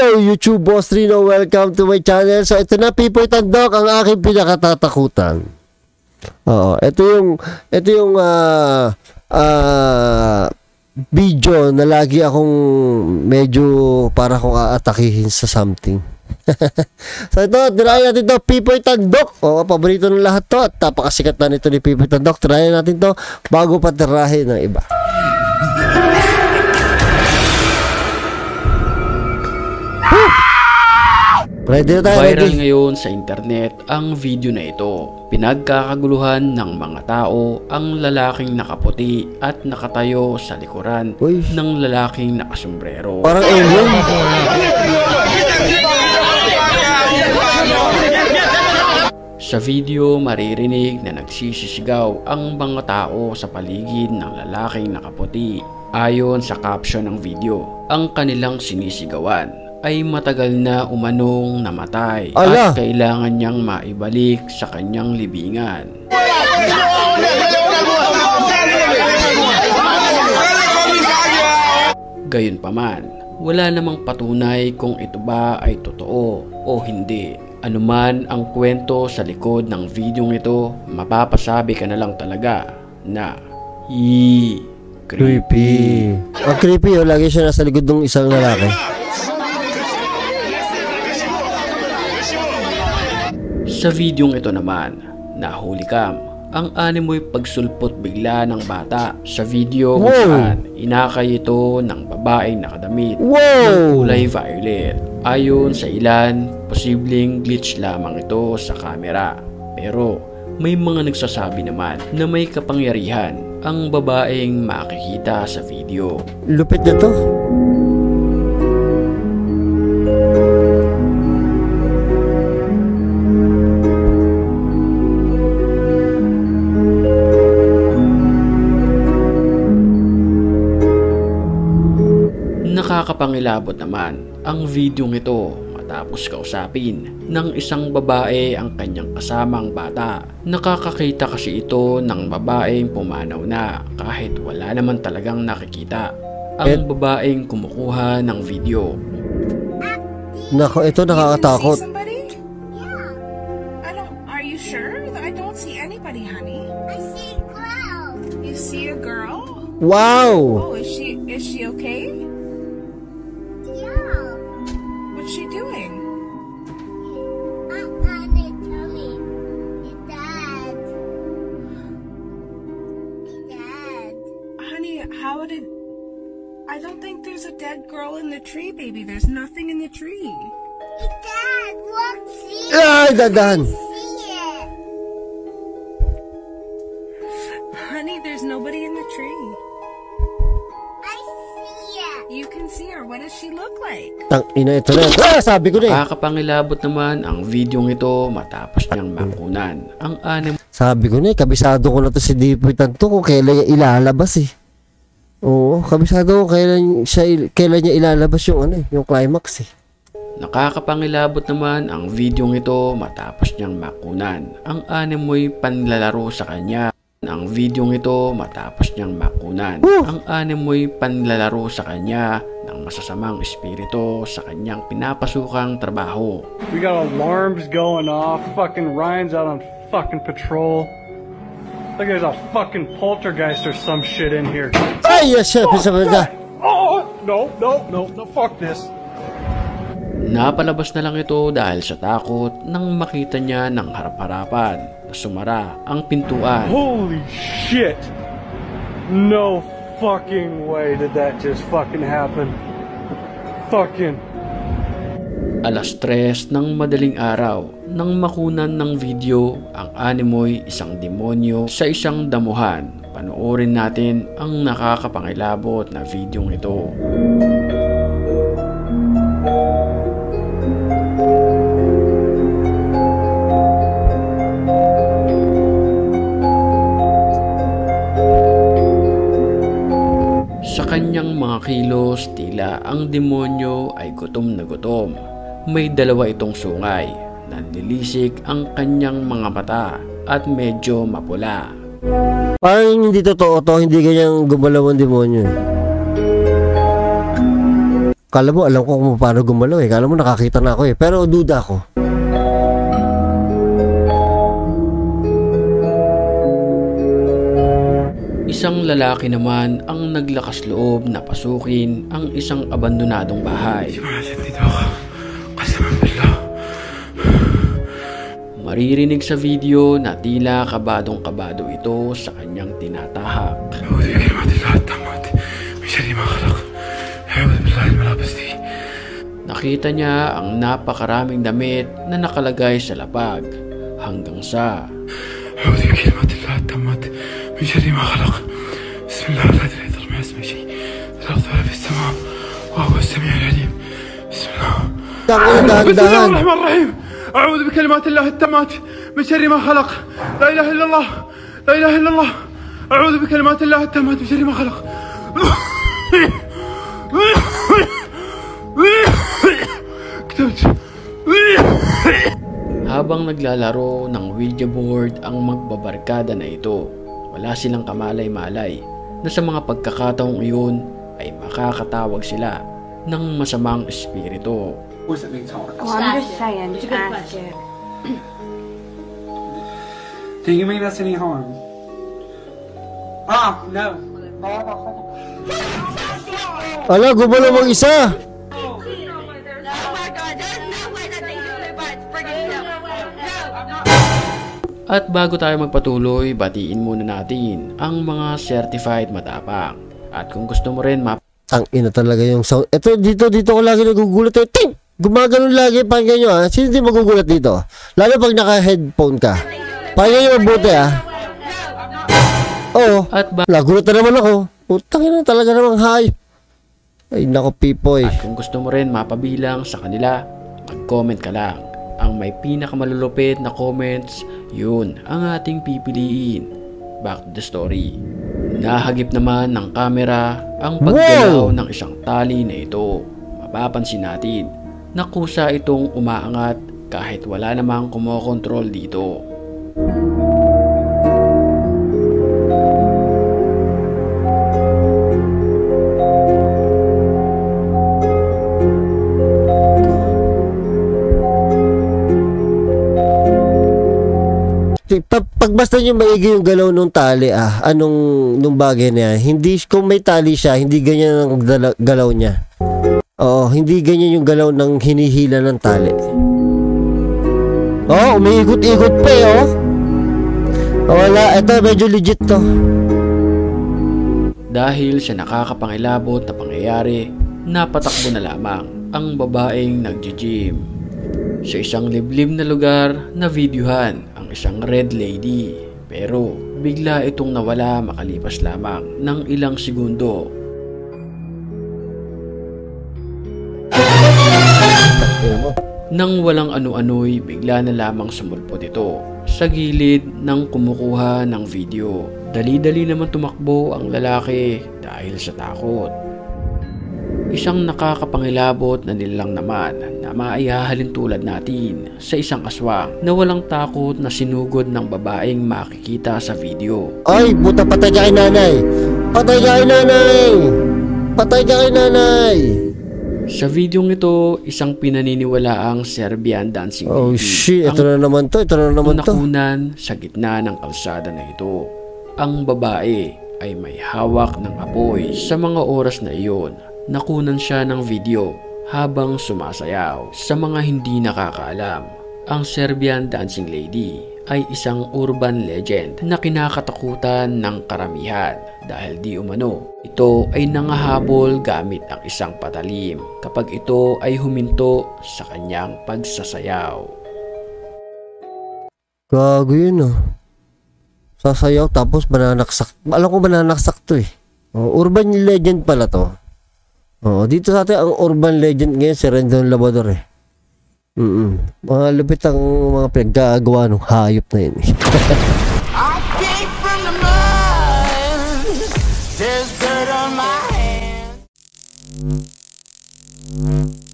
Hello YouTube Boss Rino, welcome to my channel. So ito na, Pipoy Tandok, ang aking pinakatatakutan. Oo, ito yung video na lagi akong medyo para akong aatakihin sa something. So ito, tirayan natin to, Pipoy Tandok. Oo, paborito ng lahat to at napakasikat na nito ni Pipoy Tandok. Tirayan natin to bago patirahin ng iba. Ready na tayo, viral ngayon sa internet ang video na ito. Pinagkakaguluhan ng mga tao ang lalaking nakaputi at nakatayo sa likuran ng lalaking nakasombrero. Parang alien. Sa video, maririnig na nagsisisigaw ang mga tao sa paligid ng lalaking nakaputi. Ayon sa caption ng video, ang kanilang sinisigawan ay matagal na umanong namatay at kailangan niyang maibalik sa kanyang libingan. Gayunpaman, wala namang patunay kung ito ba ay totoo o hindi. Anuman ang kwento sa likod ng videong ito, mapapasabi ka na lang talaga na creepy. Ang creepy, lagi siya nasa likod ng isang lalaki. Sa videong ito naman, nahuli cam ang animoy pagsulpot bigla ng bata sa video kung saan inakay ito ng babaeng nakadamit ng kulay violet. Ayon sa ilan, posibleng glitch lamang ito sa camera. Pero may mga nagsasabi naman na may kapangyarihan ang babaeng makikita sa video. Lupit na to. Nakakapangilabot naman ang videong ito matapos kausapin ng isang babae ang kanyang kasamang bata. Nakakakita kasi ito ng babaeng pumanaw na kahit wala naman talagang nakikita ang babaeng kumukuha ng video. Nako, ito nakakatakot. Are you sure? I don't see anybody, honey. I see a girl. You see a girl? Wow! Oh, is she okay? What's she doing? They tell me. It's Dad. Dad. Honey, how did... I don't think there's a dead girl in the tree, baby. There's nothing in the tree. Dad, look, see? Ay, dadan. See it. Honey, there's nobody in the tree. I see it. You can see her. What does she look like? Ina, ito na. Sabi ko na eh. Nakakapangilabot naman ang videong ito matapos niyang makunan ang anim. Sabi ko na eh, kabisado ko na to si Pipoy Tandok kung kailan niya ilalabas eh. Oo, kabisado ko kailan niya ilalabas yung yung climax eh. Nakakapangilabot naman ang videong ito matapos niyang makunan ang animoy panlalaro sa kanya. Ang videong ito matapos niyang makunan ang animoy panlalaro sa kanya ng masasamang espiritu sa kanyang pinapasukang trabaho. We got alarms going off. Fucking Ryan's out on fucking patrol. Like there's a fucking poltergeist or some shit in here. Ay, yes, chef. Oh, no, fuck this. Napalabas na lang ito dahil sa takot nang makita niya ng harap-harapan na sumara ang pintuan. Holy shit! No fucking way did that just fucking happen. Fucking... Alas 3 ng madaling araw nang makunan ng video ang animoy isang demonyo sa isang damuhan. Panoorin natin ang nakakapangilabot na videong ito. Sa kanyang mga kilos, tila ang demonyo ay gutom na gutom. May dalawa itong sungay, nanlilisik ang kanyang mga mata at medyo mapula. Parang hindi totoo to, hindi ganyang gumalaw ang demonyo. Kala mo, alam ko kung paano gumalaw eh. Kala mo, nakakita na ako eh. Pero duda ako. Isang lalaki naman ang naglakas loob na pasukin ang isang abandonadong bahay. Maririnig sa video na tila kabadong-kabado ito sa kanyang tinatahak. Nakita niya ang napakaraming damit na nakalagay sa lapag hanggang sa أعوذ بكلمات الله التامات من شر ما خلق لا إله إلا الله لا إله إلا الله أعوذ بكلمات الله التامات من شر ما خلق كتبت. Habang naglalaro ng Ouija board ang magbabarkada na ito, wala silang kamalay-malay na sa mga pagkakataong iyon ay makakatawag sila ng masamang espiritu. Well, I'm just saying, just ask it. Can you make us any harm? Ah, no. Ala, gumalaw mag isa. Oh my God, there's no way that they do it by friggin' no. At bago tayo magpatuloy, batiin muna natin ang mga certified matapang. At kung gusto mo rin Ang ina talaga yung sound. Ito, dito ko lagi nagugulat eh. Ting! Gumagano'n lagi, pakinggan nyo ha. Sino din magugulat dito? Lalo pag naka-headphone ka. Pakinggan nyo mabuti ha. Oo. at Nagulat na naman ako. Putang ina talaga namang hay. Ay nako pipoy. At kung gusto mo rin mapabilang sa kanila, mag-comment ka lang. Ang may pinakamalulupit na comments, yun ang ating pipiliin. Back to the story. Nahagip naman ng kamera ang paggalaw ng isang tali na ito. Mapapansin natin na kusa itong umaangat kahit wala namang kumokontrol dito. Pag basta nyo maigi yung galaw nung tali nung bagay na yan, hindi, kung may tali siya, hindi ganyan ang galaw niya. Oo, hindi ganyan yung galaw ng hinihila ng tali. Oo, umiikot-ikot pa eh, oh. Wala, eto medyo legit to. Dahil sa nakakapangilabot na pangyayari, napatakbo na lamang ang babaeng nagji-gym. Sa isang liblib na lugar na videohan ang isang red lady, pero bigla itong nawala makalipas lamang ng ilang segundo. Nang walang ano-ano'y bigla na lamang sumulpot ito sa gilid ng kumukuha ng video. Dali-dali naman tumakbo ang lalaki dahil sa takot. Isang nakakapangilabot na nilalang naman na maihahalin tulad natin sa isang aswang na walang takot na sinugod ng babaeng makikita sa video. Ay, puta, patay ka kay nanay! Patay ka kay nanay! Patay ka kay nanay! Sa videong ito, isang pinaniniwalaang Serbian dancing lady. Oh shit, ito na naman to, ito na naman to. Nakunan sa gitna ng kalsada na ito. Ang babae ay may hawak ng apoy. Sa mga oras na iyon, nakunan siya ng video habang sumasayaw. Sa mga hindi nakakaalam, ang Serbian dancing lady ay isang urban legend na kinakatakutan ng karamihan dahil di umano ito ay nangahabol gamit ang isang patalim kapag ito ay huminto sa kanyang pagsasayaw. Gago yun oh. Sasayaw tapos mananaksak. Alam ko mananaksak to eh. Oh, urban legend pala to. Oh, dito sa atin ang urban legend ngayon si Rendon Labrador eh. Mga lupit ang mga pinaggagawa ng hayop na yun. I came from the mud. There's dirt on my hands.